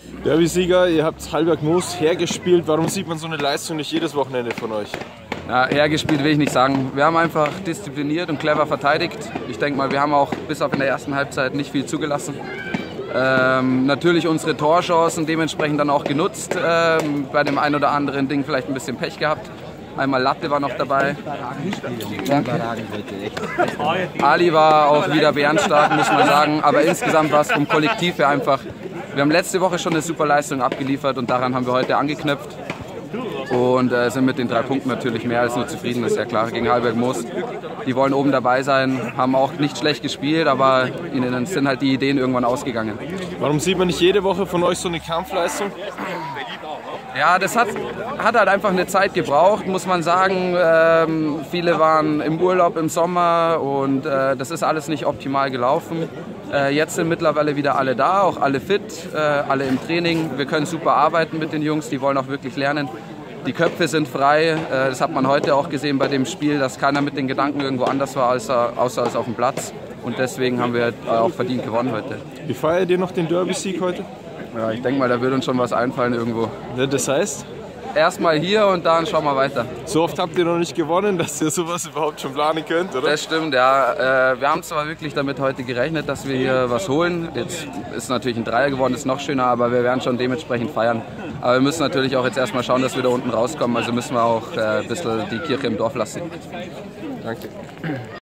Derby-Sieger, ihr habt Hallberg Moos hergespielt. Warum sieht man so eine Leistung nicht jedes Wochenende von euch? Na, hergespielt will ich nicht sagen. Wir haben einfach diszipliniert und clever verteidigt. Ich denke mal, wir haben auch bis auf in der ersten Halbzeit nicht viel zugelassen. Natürlich unsere Torchancen dementsprechend dann auch genutzt. Bei dem einen oder anderen Ding vielleicht ein bisschen Pech gehabt. Einmal Latte war noch dabei. Ali war auch wieder bärenstark, muss man sagen. Aber insgesamt war es vom Kollektiv her einfach. Wir haben letzte Woche schon eine super Leistung abgeliefert und daran haben wir heute angeknüpft. Und sind mit den 3 Punkten natürlich mehr als nur zufrieden, das ist ja klar, gegen Hallberg Moos. Die wollen oben dabei sein, haben auch nicht schlecht gespielt, aber ihnen sind halt die Ideen irgendwann ausgegangen. Warum sieht man nicht jede Woche von euch so eine Kampfleistung? Ja, das hat halt einfach eine Zeit gebraucht, muss man sagen. Viele waren im Urlaub im Sommer und das ist alles nicht optimal gelaufen. Jetzt sind mittlerweile wieder alle da, auch alle fit, alle im Training. Wir können super arbeiten mit den Jungs, die wollen auch wirklich lernen. Die Köpfe sind frei, das hat man heute auch gesehen bei dem Spiel, dass keiner mit den Gedanken irgendwo anders war, außer als auf dem Platz. Und deswegen haben wir auch verdient gewonnen heute. Wie feiert ihr noch den Derby-Sieg heute? Ja, ich denke mal, da wird uns schon was einfallen irgendwo. Ja, das heißt? Erstmal hier und dann schauen wir weiter. So oft habt ihr noch nicht gewonnen, dass ihr sowas überhaupt schon planen könnt, oder? Das stimmt, ja. Wir haben zwar wirklich damit heute gerechnet, dass wir hier was holen. Jetzt ist natürlich ein Dreier geworden, ist noch schöner, aber wir werden schon dementsprechend feiern. Aber wir müssen natürlich auch jetzt erstmal schauen, dass wir da unten rauskommen. Also müssen wir auch ein bisschen die Kirche im Dorf lassen. Danke.